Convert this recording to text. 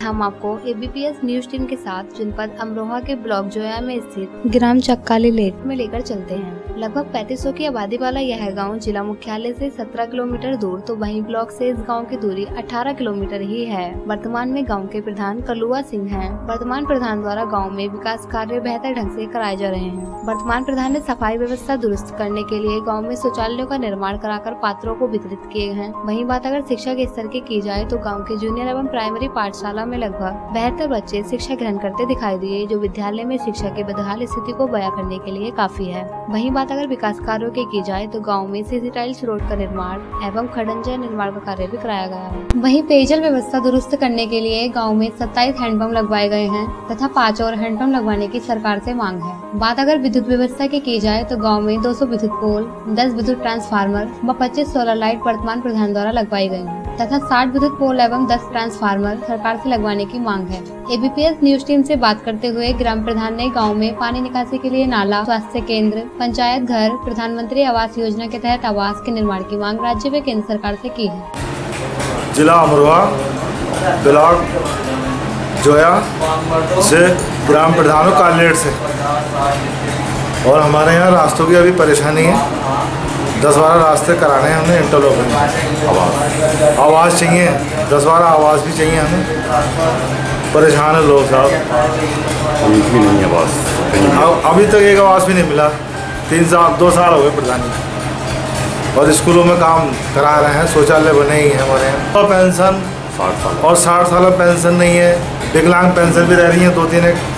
हम आपको ABPS news team के साथ जनपद अमरोहा के ब्लॉक जोया में स्थित ग्राम चक्काली लेक में लेकर चलते हैं। लगभग 3500 की आबादी वाला यह गांव जिला मुख्यालय से 17 किलोमीटर दूर तो वहीं ब्लॉक से इस गांव की दूरी 18 किलोमीटर ही है। वर्तमान में गांव के प्रधान कलुआ सिंह हैं। वर्तमान प्रधान द्वारा गांव में विकास कार्य बेहतर ढंग से कराए जा रहे हैं। वर्तमान प्रधान ने सफाई व्यवस्था दुरुस्त करने के लिए गाँव में शौचालयों का निर्माण कराकर पात्रों को वितरित किए हैं। वहीं बात अगर शिक्षा के स्तर की जाए तो गाँव के जूनियर एवं प्राइमरी पाठशाला में लगभग 72 बच्चे शिक्षा ग्रहण करते दिखाई दिए, जो विद्यालय में शिक्षा की बदहाल स्थिति को बयां करने के लिए काफी है। वहीं बात अगर विकास कार्यों की जाए तो गांव में सीसी टाइल्स रोड का निर्माण एवं खड़ंजा निर्माण का कार्य भी कराया गया है। वहीं पेयजल व्यवस्था दुरुस्त करने के लिए गांव में 27 हैंडपंप लगवाए गए हैं तथा 5 और हैंडपंप लगवाने की सरकार से मांग है। बात अगर विद्युत व्यवस्था की जाए तो गाँव में 200 विद्युत पोल, 10 विद्युत ट्रांसफार्मर व 25 सोलर लाइट वर्तमान प्रधान द्वारा लगवाई गयी है तथा 60 विद्युत पोल एवं 10 ट्रांसफार्मर सरकार से लगवाने की मांग है। एबीपीएस न्यूज टीम से बात करते हुए ग्राम प्रधान ने गांव में पानी निकासी के लिए नाला, स्वास्थ्य केंद्र, पंचायत घर, प्रधानमंत्री आवास योजना के तहत आवास के निर्माण की मांग राज्य व केंद्र सरकार से की है। जिला अमरोहा ब्लॉक जोया से ग्राम प्रधान कालेट से, और हमारे यहाँ रास्तों की अभी परेशानी है। 10-12 रास्ते कराने हैं हमें, इंटरलॉकिंग आवाज़ चाहिए, 10-12 आवाज़ भी चाहिए हमें। परेशान है लोग साहब, एक भी नहीं आवाज़ अभी तक एक आवाज़ भी नहीं मिला। 2 साल हो गए प्रधानी, और स्कूलों में काम करा रहे हैं, शौचालय बने ही हैं हमारे यहाँ। और पेंशन 60 साल और 60 साल पेंशन नहीं है। विकलांग पेंशन भी रह रही है 2-3